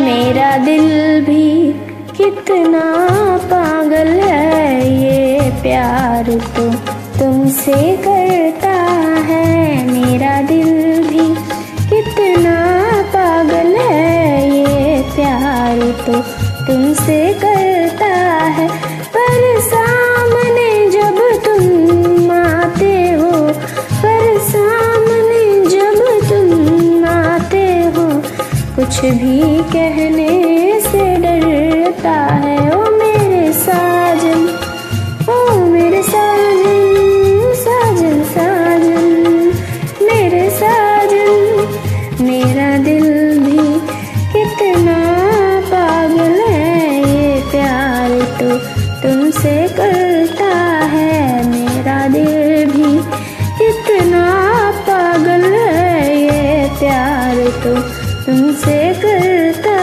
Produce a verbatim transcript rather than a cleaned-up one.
मेरा दिल भी कितना पागल है, ये प्यार तो तुमसे करता है। मेरा दिल भी कितना पागल है, ये प्यार तो तुमसे करता है। पर सामने जब तुम आते हो, पर सामने जब तुम आते हो, कुछ भी कहने से डरता है। ओ मेरे साजन, ओ मेरे साजन, साजन साजन, मेरे साजन। मेरा दिल भी कितना पागल है, ये प्यार तो तुमसे करता है। मेरा दिल भी कितना पागल है, ये प्यार तो तुमसे करता